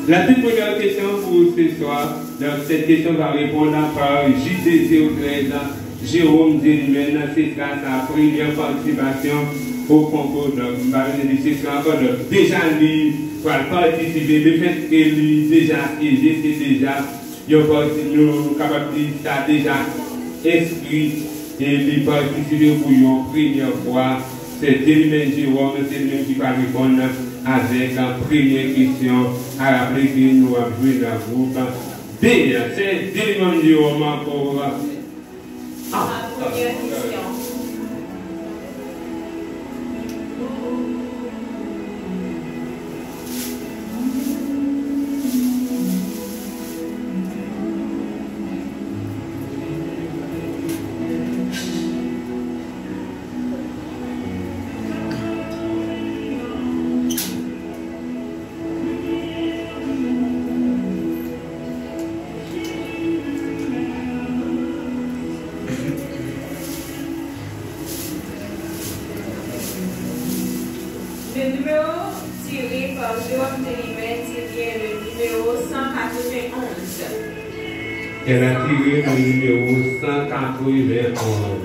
La toute première question pour ce soir, donc cette question va répondre par JDC au 13 ans, Jérôme Délimène, c'est ça sa première participation au concours. Donc, je vais dire c'est encore déjà lui pour participer, le fait que lui déjà siégé, c'est déjà, nous capable de dire ça déjà inscrit et lui participer pour une première fois. C'est Délimène Jérôme, c'est lui qui va répondre avec la première question à rappeler que nous avons joué dans le groupe B. C'est Délimène Jérôme pour la première question. Le numéro tiré par Jérôme Délimène, c'est bien le numéro 191. Elle a tiré le numéro 191.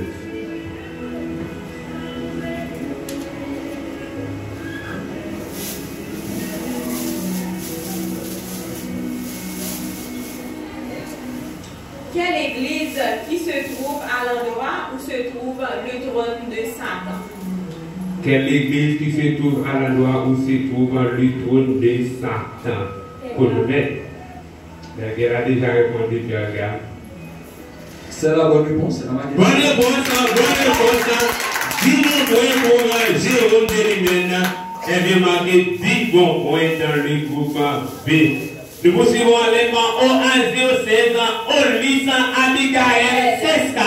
Quelle église qui se trouve à l'endroit où se trouve le trône de Satan? Quelle église qui se trouve à l'endroit où se trouve le trône de Satan? Pour nous mettre. Elle a déjà répondu, Pierre. Regarde. C'est la bonne réponse. Bonne réponse, bonne réponse. 10 points pour Jérôme Délimène. Elle vient marquer 10 bons points dans le groupe B. Nous poursuivons avec O1 016 Olisa Abigail Seska.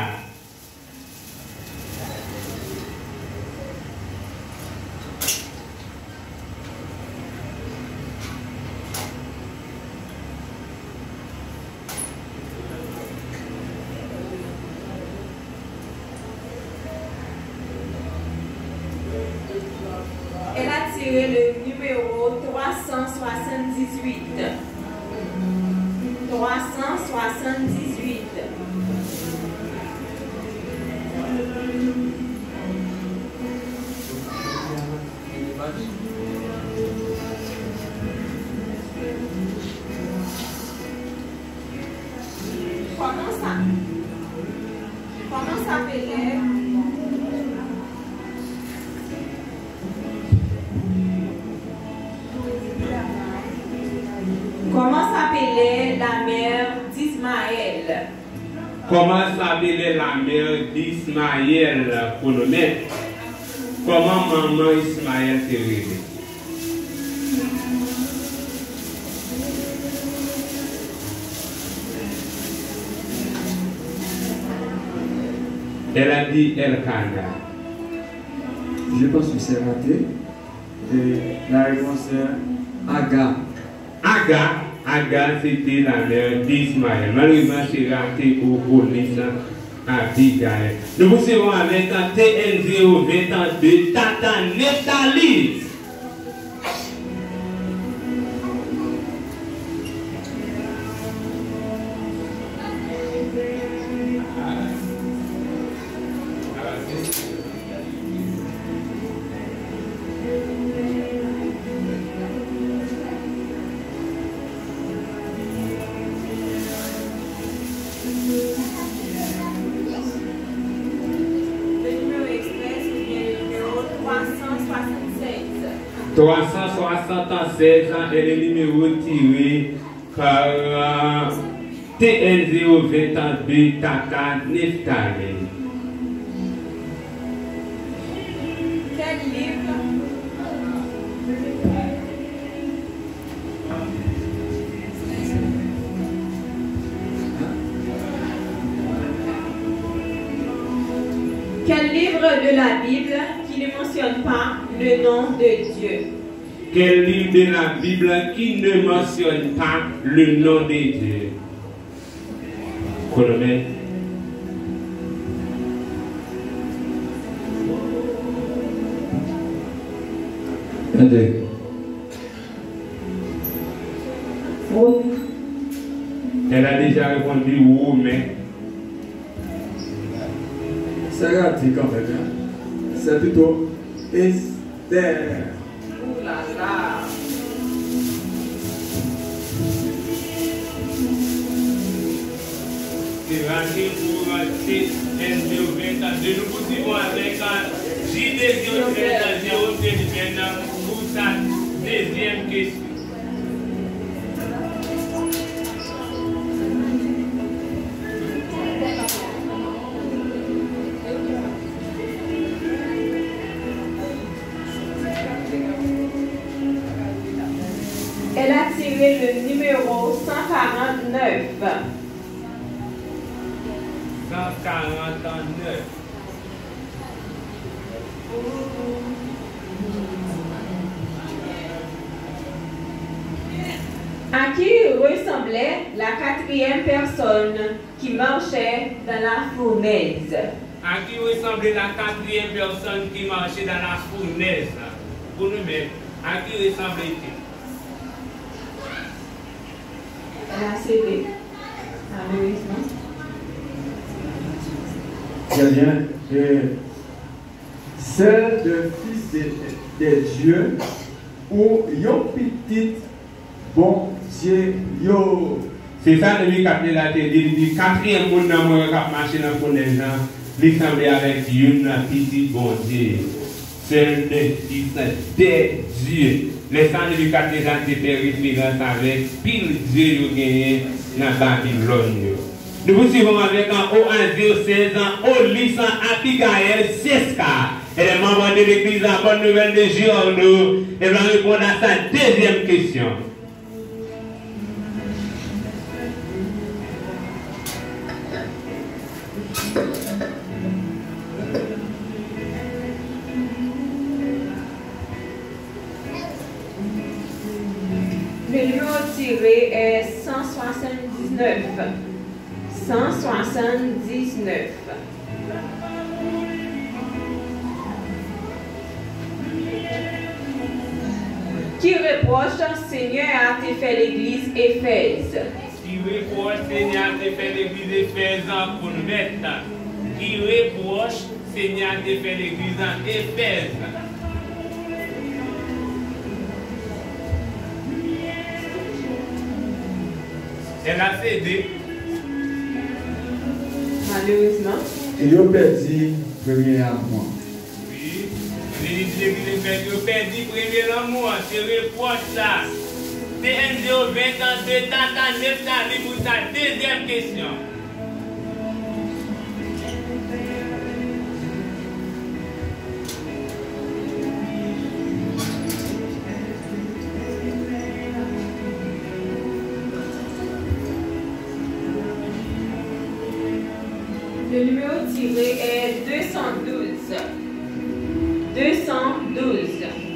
Elle a tiré le numéro 378. 378. Comment s'appelait? Comment s'appelait la mère d'Ismaël? Comment s'appelait la mère d'Ismaël pour nous mettre? Comment maman Ismaël s'est réveillée? Elle a dit Elkana. Je pense que c'est raté. Et la réponse est Aga. Aga, c'était la mère d'Ismaël. Malheureusement, c'est raté au police Abigail. Nous poursuivons avec un TN022 Tata Nephtali. Le numéro express ou bien le numéro 376. 376 est le numéro tiré par TN022 Tata Nephtali. Quel livre? Quel livre de la Bible qui ne mentionne pas le nom de Dieu? Quel livre de la Bible qui ne mentionne pas le nom de Dieu? Colonel. Elle a déjà répondu oui, mais. C'est raté quand même. Hein? C'est plutôt Esther. Ouh là là. C'est raté pour NGO 22. Nous poursuivons avec JDGO 13 pour sa deuxième question. Elle a tiré le numéro 149. 149. À qui ressemblait la quatrième personne qui marchait dans la fournaise? À qui ressemblait la quatrième personne qui marchait dans la fournaise? Pour nous-mêmes, à qui ressemblait-il? Elle a cédé, malheureusement. Très bien. Celle de fils des dieux ou yon petit bon Dieu yo. C'est ça le capté la tête. Il dit quatrième monde dans moi qui marché dans la fournaise, il semblait avec une petite bon Dieu. Celle de fils des dieux. Les sangs de capté la tête fait référence avec pile Dieu qui gagné dans Babylone. Nous poursuivons avec un O1 016 ans, Olis Abigail Seska. Elle est membre de l'église La Bonne Nouvelle de Giorno. Elle va répondre à sa deuxième question. Le numéro tiré est 179. 179. Qui reproche Seigneur a fait l'église Éphèse? Qui reproche Seigneur a fait l'église Éphèse pour nous mettre? Qui reproche Seigneur a fait l'église Éphèse? Elle a cédé. Malheureusement. Et yo perdu premier amour. Oui. L'église Éphèse, yo perdu premier amour. C'est reproche ça. C'est NGO 22, Tata 9, pour sa deuxième question. Le numéro tiré est 212. 212.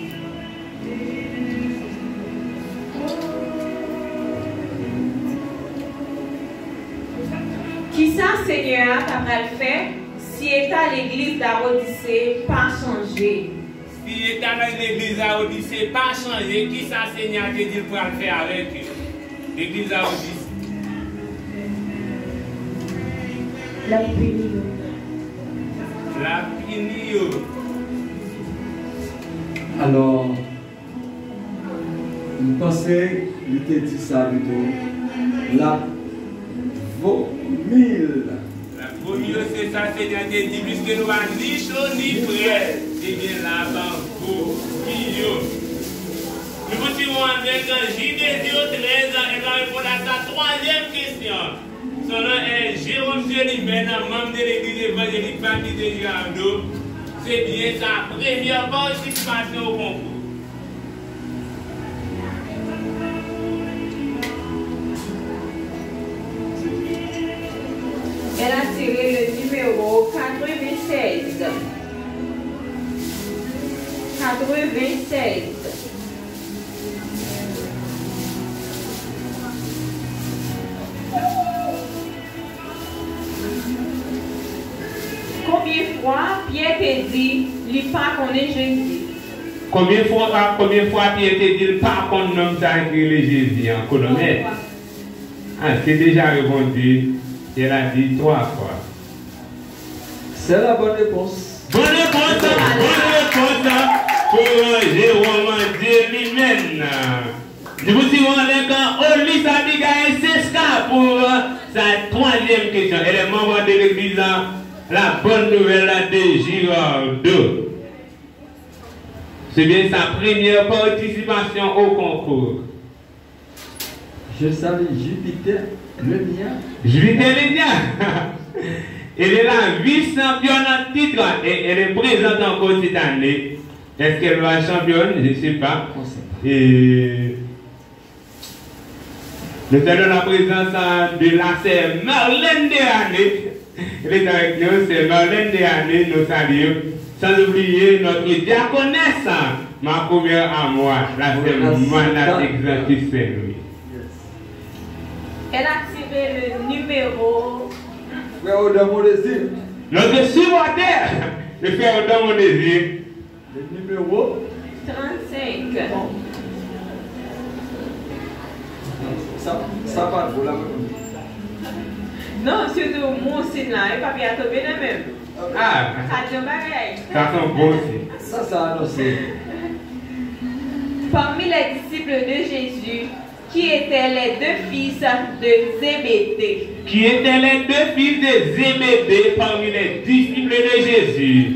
Qui ça, Seigneur, t'a fait si est à l'église d'Aodyssée pas changé? Si est à l'église d'Aodyssée pas changé, qui ça, Seigneur, te dit pour le faire avec eux? L'église d'Aodyssée. La punir. La punir. Alors, je pensais qu'il était dit ça plutôt. La vomille. La vomille, c'est ça, Seigneur, te dit, puisque nous n'avons ni chaud ni frais. C'est bien là-bas, vomille. Nous continuons avec JDGO 13 ans et va répondre à sa troisième question. Son nom est Jérôme Gélimène, membre de l'église évangélique Baptiste de Giorno. C'est bien sa première participation au concours. Elle a tiré le numéro 96. 96. Combien de fois Pierre t'a dit, il pas connaît Jésus? Combien de fois Pierre t'a dit, il pas connaît Jésus en chronomètre? Ah, c'est déjà répondu. Elle a dit 3 fois. C'est la bonne réponse. Bonne réponse pour Jérôme Delimène. Je vous dis, Olis Abigail Seska pour sa 3e question. Elle est membre de l'église, la bonne nouvelle de Girardot. C'est bien sa première participation au concours. Je salue Jupiter le mien. Jupiter le mien. Elle est la vice-championne en titre et elle est présente encore cette année. Est-ce qu'elle va être championne? Je ne sais pas. Et nous saluons la présence de la sœur Marlène Desharnais. Elle est avec nous, c'est Marlène Desharnais, nous saluons. Sans oublier notre diaconesse, ma première à moi, la sœur Mana Exantis Saint-Louis. Elle a tiré le numéro. Frère Odin mon désir. Notre supporter, le frère Odin mon désir. Le numéro 35. Ça va de vous là. Non, surtout mon signe là, il pas bien tomber de même. Ah, Ça tombe pareil. ça sent bon aussi. Ça a annoncé. Parmi les disciples de Jésus, qui étaient les 2 fils de Zébédée? Qui étaient les 2 fils de Zébédée parmi les disciples de Jésus?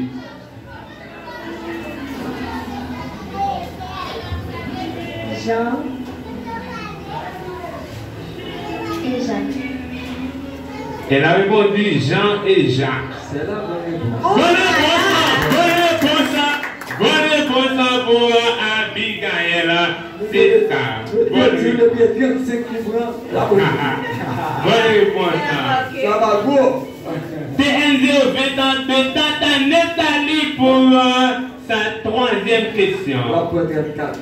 Jean et Jacques. Elle a répondu Jean et Jacques. C'est la bonne réponse. Bonne réponse pour Abigail. C'est ça. Bonne réponse. Ça va beau. TNZO 22 Tata Nathalie pour sa 3e question. La première 4.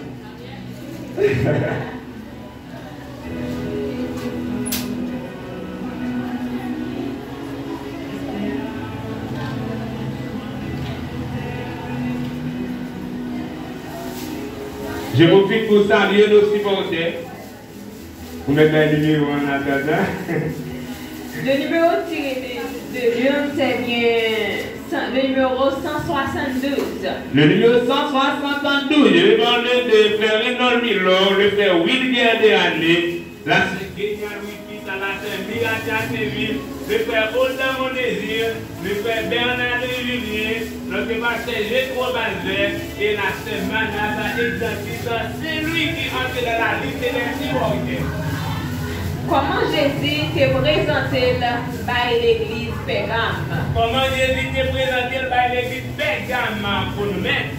Je profite pour saluer nos supporters. Vous mettez le numéro en attendant. Le numéro tiré de Lyon, c'est bien le numéro 172. Le numéro 172, je vais parler de frère Renaud Milor, le frère William Desharnais, la sœur Génia Louis, la sœur Miratia Séville, le frère Odin Mon Désir, le frère Bernard Julien, notre pasteur Gétro Balzer et la sœur Manasa Exantis. C'est lui qui entre dans la liste des supporters. Comment Jésus t'est présenté par l'église Pérgame? Comment Jésus t'est présenté par l'église Pérgame pour nous mettre?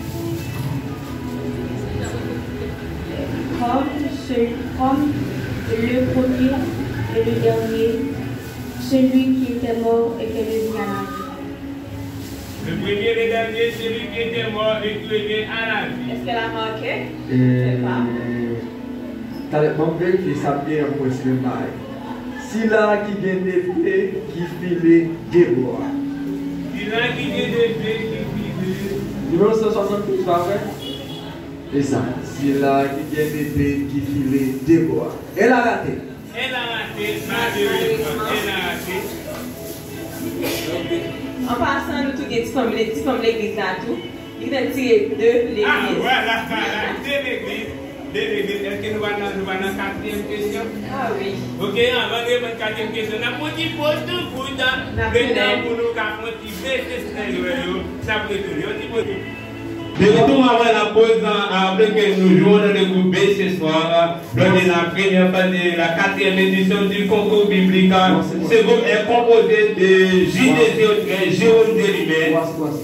Comme le premier et le dernier, celui qui était mort et qui est venu à la vie. Le premier et le dernier, celui qui était mort et qui est venu à la vie. Est-ce qu'elle a marqué? Je sais pas. Mon vérifier ça bien pour ce bail. Si là qui vient d'épée, qui filait Déborah. Si là qui vient d'épée, qui filait. Numéro 172, pas vrai? C'est ça. Si là qui vient d'épée, qui filait Déborah. Elle a raté. Elle a raté, malheureusement. Elle a raté. En passant, nous tous les petits femmes de l'église là, tout. Ils ont tiré de l'église. Ah, voilà, de l'église. Est-ce que nous allons dans la 4e question? Ah oui. Ok, avant de la 4e question, nous avons dit pose de foot. Maintenant, pour nous motiver, ça peut être. De retour avant la pause, après que nous jouons dans le groupe B ce soir, lors de la première partie de la 4e édition du concours biblique, ce groupe est composé de JDC, Jérôme Delimène,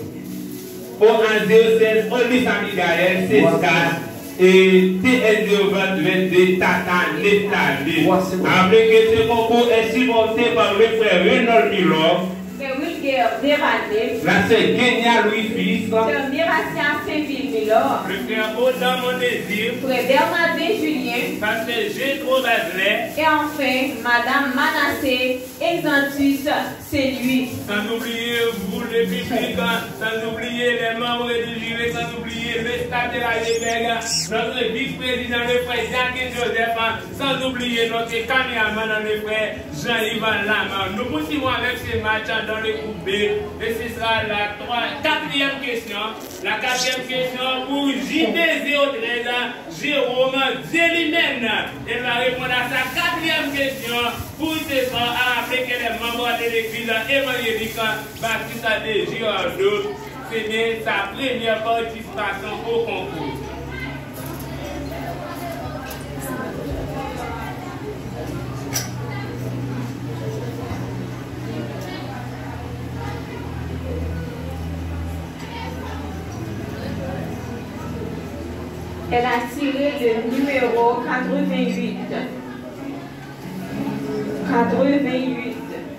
O106, Olis Abigail, César, et TNZO 22 Tata Nathalie. Après que ce concours est supporté par le frère Renaud Milor, C'est Wilger Desharnais. la sœur Génia Louis Fils, C'est Miratia Saint-Ville. Aguillard, le frère Odin Mon Désir, frère Bernardin Julien, pasteur Gétro Bazelet, et enfin Madame Manassé Exantus, c'est lui. sans oublier vous le public, sans oublier les membres du jury, sans oublier le staff de la Libéga, notre vice-président, le frère Jacques Joseph, sans oublier notre caméraman, le frère Jean-Yves Lam. Nous poursuivons avec ce match dans le groupe B et ce sera la quatrième question. La quatrième question pour JD013, Jérôme Zélimène. Elle va répondre à sa quatrième question pour ce soir à rappeler que les membres de l'église évangélique Baptiste de Girardot, c'est bien sa première participation au concours. Elle a tiré le numéro 88. 88.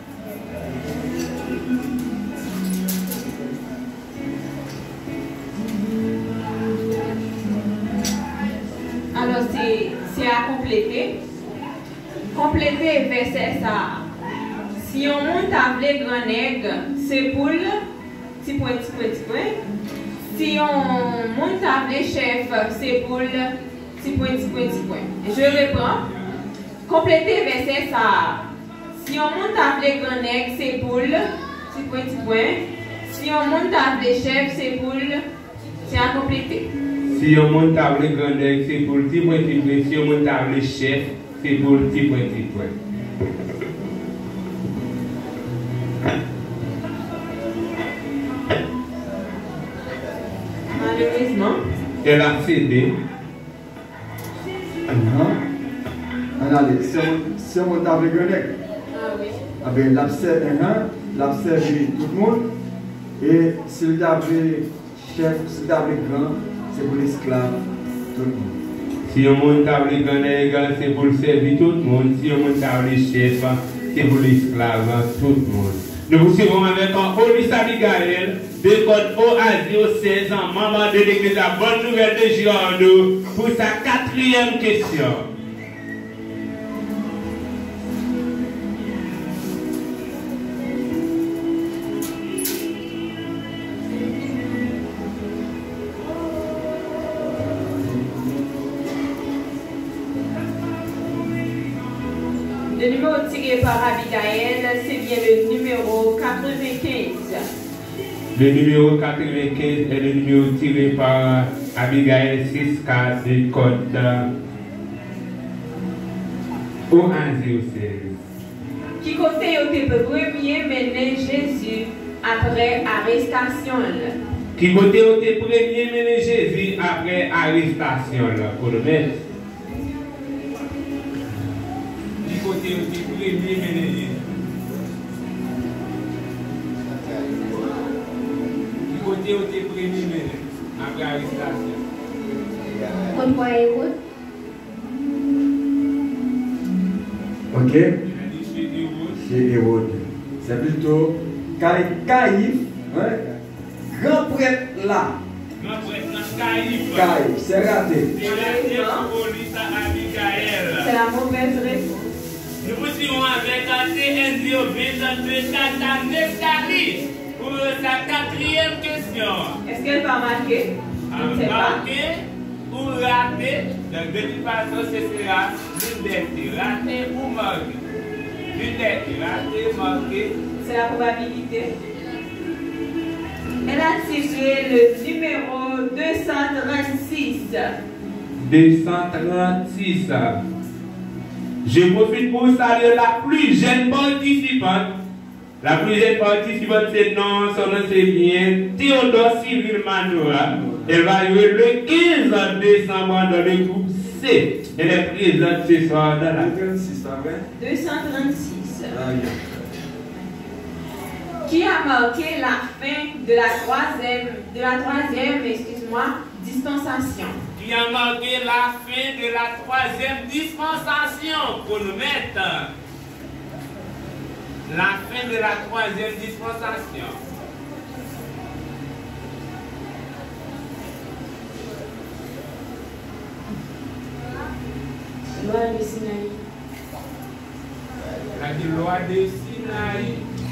Alors, c'est à compléter. Compléter verset ça. Si on monte avec grand nègre, c'est poule, petit point, petit point, petit point. Si on monte avec chef, c'est poule, petit point, petit point, petit point. Je reprends. Compléter verset ça. Si on monte avec grand nègre, c'est poule, petit point, petit point. Si on monte avec chef, c'est poule, c'est à compléter. Si on monte avec grand nègre, c'est pour le petit point, petit point. Si on monte avec chef, c'est pour le petit point, petit point. Malheureusement. Elle a cédé. Allez, si on monte avec un nègre, Ah oui. avec l'abcès tout le monde, et s'il y avait chef, s'il y avait grand, c'est pour l'esclave, tout le monde. Si on monte avec un nègre, c'est pour le servir tout le monde. Si on monte avec chef, c'est pour l'esclave, tout le monde. Nous poursuivons avec Olis Abigaël, de code Oasio 16 ans, membre de l'église La Bonne Nouvelle de Girardot, pour sa quatrième question. Le numéro tiré par Abigaël, c'est bien le numéro 95. Le numéro 95 est le numéro tiré par Abigaël 6K de code O106. Qui côté était le premier mené Jésus après arrestation. Qui côté était premier mené Jésus après arrestation pour le mettre. Qui côté était premier mené Jésus. Qui côté était premier mené après arrestation. Comme quoi, écoute. Ok? Chez Hérode. C'est plutôt Caïphe, hein? Grand prêtre là. Caïphe, c'est raté. C'est la mauvaise réponse. Nous poursuivons avec TNDO 22 Tata Neftali pour sa quatrième question. Est-ce qu'elle va marquer? Je ne sais pas. Marqué ou raté, donc de toute façon ce sera l'une raté ou marqué. L'une raté, marqué. C'est la probabilité. Elle a tiré le numéro 236. 236. Je profite pour saluer la plus jeune participante. La plus jeune participante, son nom c'est bien Théodore Cyril Manoa. Elle va jouer le 15 décembre dans le groupe C. Elle est présente ce soir dans la 236. 236. Ah, oui. Qui a marqué la fin de la troisième, dispensation. Qui a marqué la fin de la troisième dispensation pour nous mettre. La fin de la troisième dispensation. Loi de Sinaï. La loi de Sinaï.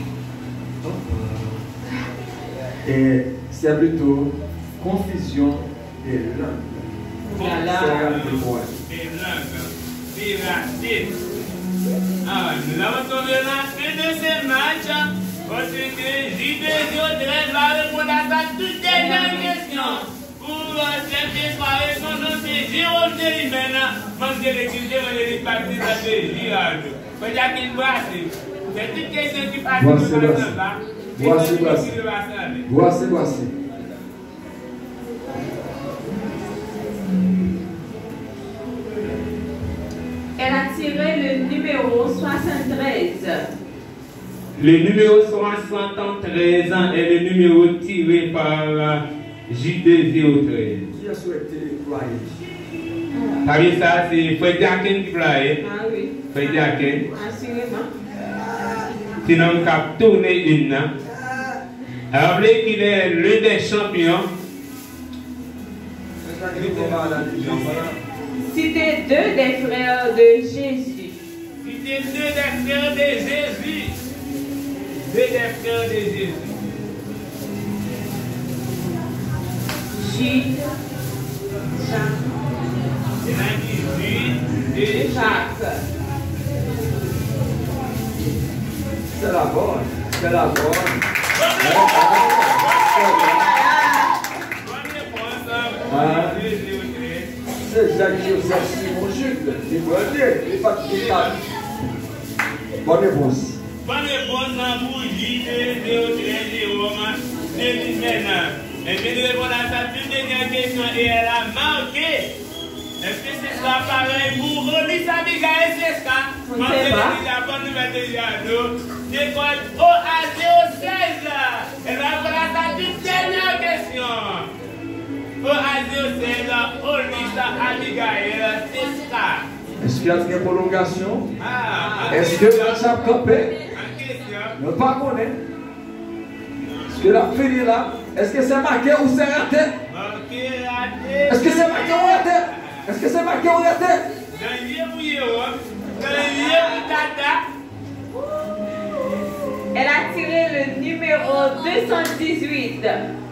Et c'est plutôt confusion des langues. Des langues. Des racines. Nous avons trouvé l'entrée de ces matchs. Parce que JDC va répondre à sa toute dernière question. Pour cette soirée, son nom c'est Jérôme Delimena, membre de l'église de l'église baptiste de Girard. C'est une question qui passe sur le là. Voici. Elle a tiré le numéro 73. Le numéro 73 est le numéro tiré par J203. Qui a souhaité ployer? Parmi ça, c'est Fred Akin qui ploie. Ah oui. Fred Akin. Assurément. Sinon, on a tourné une. Rappelez qu'il est l'un des champions. Citez deux des frères de Jésus. Citez deux des frères de Jésus. Deux des frères de Jésus. Jude, Jacques. Il a dit Jude et Jacques. C'est la bonne. Bonne réponse. C'est Jacques-Joseph Simon Jude. Il doit dire. Il n'est pas de Bonne réponse. Bonne réponse pour J203 Jérôme Delimena. Elle vient de répondre à sa toute dernière question et elle a marqué. Est-ce que c'est ça pareil pour Rolis Abigail Seska? On ne sait pas. La bonne nouvelle de Jado. D'école OAZO16. Elle va répondre à sa toute dernière question. OAZO16, Rolis Abigail Seska. Est-ce qu'il y a une prolongation? Est-ce que question. ça a campé? En question. Ne pas connaître. Est-ce que la fini là? Est-ce que c'est marqué ou c'est raté? Marqué raté. Est-ce que c'est marqué ou raté? Est-ce que c'est marqué ou raté? Elle a tiré le numéro 218.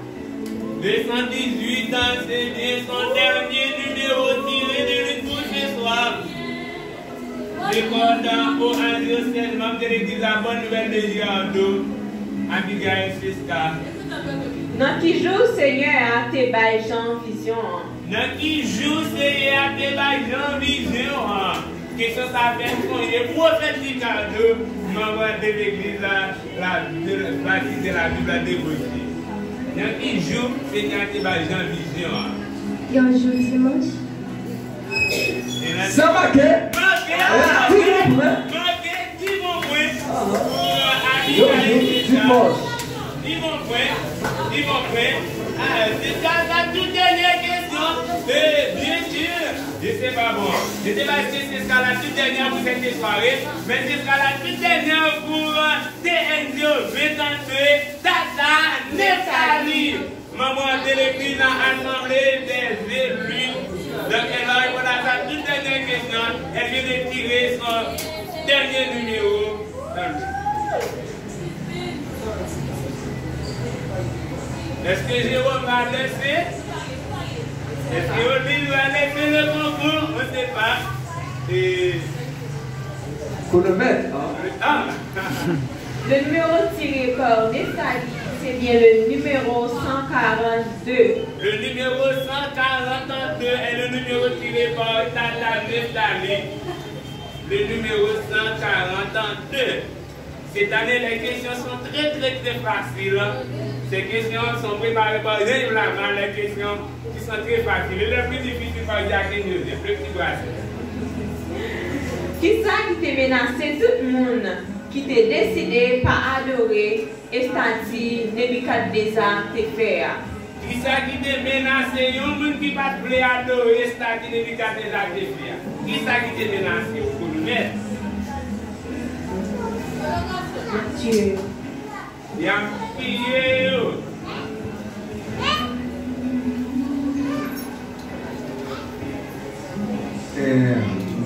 218 ans, c'est bien son dernier numéro tiré de l'une pour ce soir. Répondant au ancien membre de l'église La Bonne Nouvelle de Girardeau, Abigail Seska. Dans qui joue Seigneur à tes bails Jean Vision. Dans qui joue Seigneur à tes bails Jean Vision. Question ça fait qu'on est prophète Ricardo, membre de l'église la baptiste de la Bible dévotion. Dans qui joue Seigneur à tes bails Jean Vision. Il y a un jour dimanche. C'est marqué. Marqué, dis mon point. Dis mon point. C'est ça la toute dernière question. Bien sûr, je sais pas bon. Je sais pas si c'est ça la toute dernière pour cette soirée, mais c'est ça la toute dernière pour TNZO 22 Tata Netali. Maman de l'église à l'Assemblée des élus. Donc elle va répondre à sa toute dernière question. Elle vient de tirer son dernier numéro. Est-ce que Jérôme va laisser? Est-ce que Olivier va laisser le concours? On ne sait pas. Et... Faut le mettre. Ah. Le numéro tiré par Nestali, c'est bien le numéro 142. Le numéro 142 est le numéro tiré par Tata Nestali. Le numéro 142. Cette année, les questions sont très faciles. Ces questions sont préparées par Yves Lavant, les questions qui sont très faciles. Les plus difficiles par Jacques Joseph, le petit doigt. Qui ça qui t'a menacé tout le monde, qui t'a décidé pas adorer et stati Nebukadnezar te faire? Qui ça qui t'a menacé, un monde qui va te adorer et stati Nebukadnezar te faire? Qui ça qui t'a menacé pour le mettre? Dieu. Il y a un prié.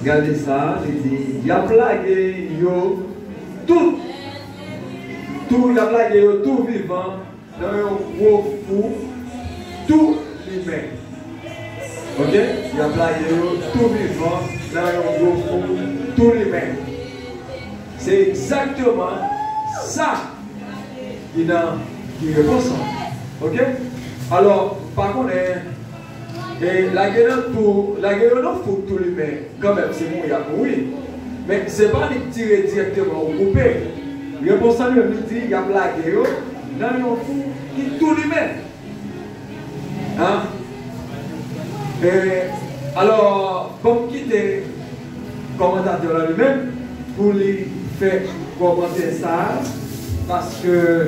regardez ça, il dit, il a plagué yo tout, il a plagué yo tout vivant dans un gros fou, tout humain. Ok? Il a plagué yo tout vivant dans un gros fou, tout humain. C'est exactement ça qui répond ça. Ok? Alors, par contre, la guerre non faut tout l'humain. Quand même, c'est bon, il y a oui. Mais ce n'est pas de tirer directement au coupé. Le responsable lui dit qu'il y a la guerre dans un fou qui tout l'humain. Hein? Alors, comme qui était commentateur lui-même, pour lui faire commenter ça, parce que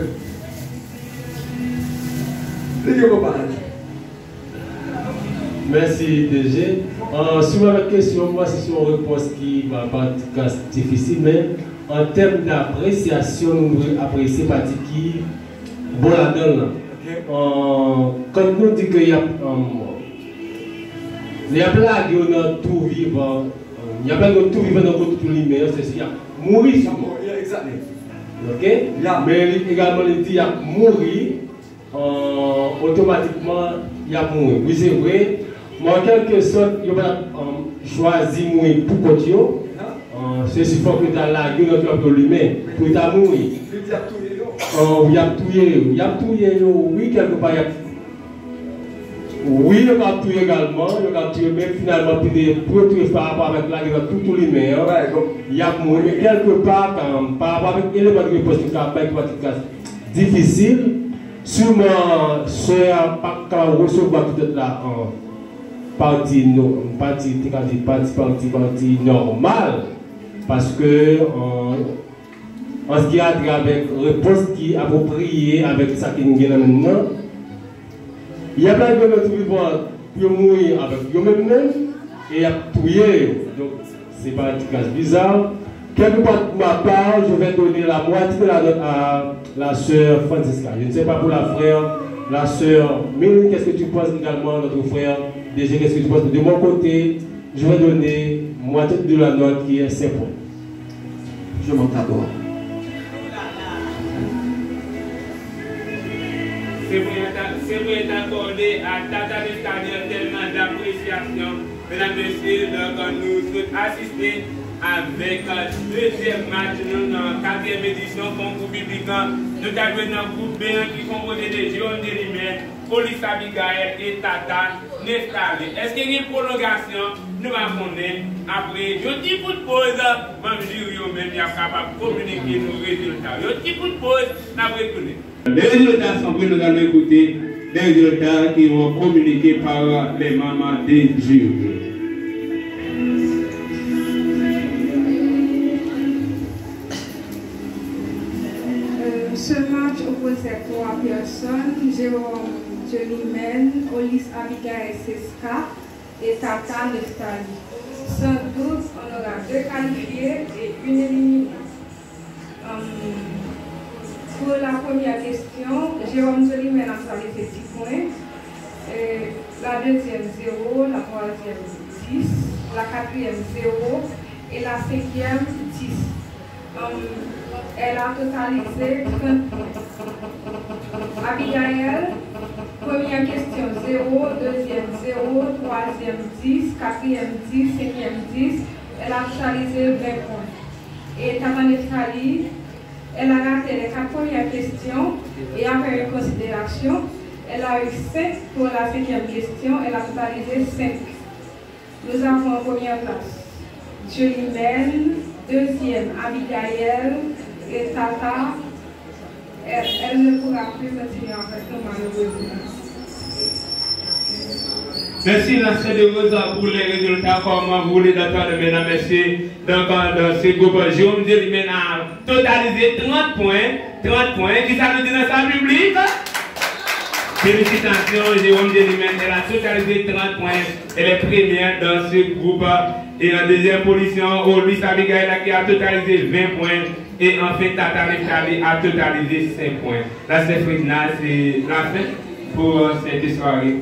merci DG. Sur ma question, moi c'est une réponse qui va pas être difficile, mais en termes d'appréciation, nous devons apprécier partie qui bon là-dedans. Quand nous disons qu'il y a les blagues dans tout vivant, il y a pas de tout vivant dans tout l'humain, c'est qu'il y a mourir. Ok? Mais également il dit qu'il y a mourir. Automatiquement, il y a mourir. Oui, c'est vrai. Mais en quelque sorte, il y a choisi mourir pour continuer. C'est si fort que tu as la gueule de l'humain pour ta mourir. Il y a tout, oui, quelque part. Oui, il y a tout également. Mais finalement, pour tout par rapport avec la gueule de tout l'humain, il y a mourir. Mais quelque part, par rapport avec l'élément de réponse qui est difficile. Sûrement, soeur pas recevoir peut-être là en partie normale, parce que en ce qui a trait avec réponse qui est appropriée avec ça qui nous gagne maintenant, il y a plein de gens qui vont mourir avec eux-mêmes et il y a tué. Donc, c'est pas un cas bizarre. Quelque part de ma part, je vais donner la moitié de la note à la sœur Francisca. Je ne sais pas pour la sœur Mélanie, qu'est-ce que tu penses également, notre frère DG, qu'est-ce que tu penses? De mon côté, je vais donner moitié de la note qui est 5 points. Je monte d'abord. C'est vrai d'accorder à Tata Nescalier tellement d'appréciation. Mesdames et messieurs, donc nous souhaitons assister avec deuxième match dans la 4e édition concours biblique. Nous avons un groupe B qui est composé de Jérôme Delimètre, Police Abigail et Tata Nescalier. Est-ce qu'il y a une prolongation? Nous allons connaître après. Je dis pour de pause, même jury même est capable de communiquer nos résultats. Je dis pour de pause, nous allons retourner. Les résultats sont pris, nous allons écouter les résultats qui vont communiquer par les mamans des jurys. Ce match opposait 3 personnes, Jérôme Delimètre, Police Abigail Seska et Tata Nescalier. Sans doute, on aura 2 qualifiés et une éliminée. Pour la première question, Jérôme Delimètre a réalisé 10 points, la deuxième 0, la troisième 10, la quatrième 0 et la cinquième 10. Elle a totalisé 30 points. Abigail, première question 0, deuxième 0, troisième 10, quatrième 10, cinquième 10. Elle a totalisé 20 points. Et Tata Nescalier, elle a raté les 4 premières questions et après une considération, elle a eu 5 pour la 5e question, elle a totalisé 5. Nous avons en première place Delimètre, deuxième Abigail et Tata. Elle ne pourra plus continuer avec nous malheureusement. Merci la sœur de Rosa pour les résultats comme vous les attendez, mesdames et messieurs. Donc dans ce groupe, Jérôme Delimètre a totalisé 30 points. Qui ça veut dire dans sa public? Félicitations, Jérôme Delimètre, elle a totalisé 30 points. Elle est première dans ce groupe. Et en deuxième position, Police Abigail qui a totalisé 20 points. Et enfin, Tata Nescalier a totalisé 5 points. Là, c'est Fridna, c'est la fin pour cette soirée.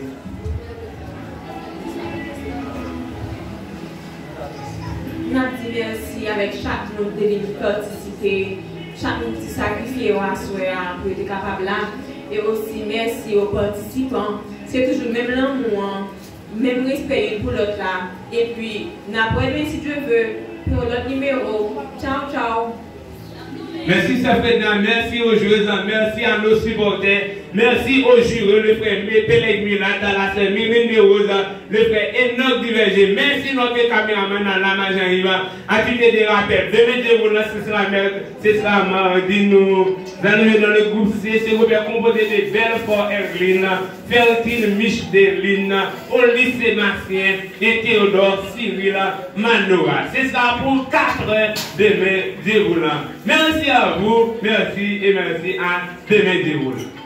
merci avec chaque monde qui participé, chaque monde qui sacrifié à soi pour être capable là. Et aussi merci aux participants. C'est toujours même l'amour, même respect pour l'autre là. Et puis, n'importe si Dieu veut, pour l'autre numéro. Ciao, ciao. Merci Safrena, merci aux joueuses, merci à nos supporters, merci aux jurés, le frère Pelleg Milan, la sœur Mimine Rose, le frère Enoch Divergé, merci notre caméraman à la Majariva, activité des rappels. Demain, ce sera mardi, nous allons dans le groupe C, c'est Robert composé de Belfort Erline, Fertile Micheline, Oli Sébastien et Théodore Cyril Manora. C'est ça pour 4 heures demain déroulant. Merci à vous, merci et merci à demain déroulant.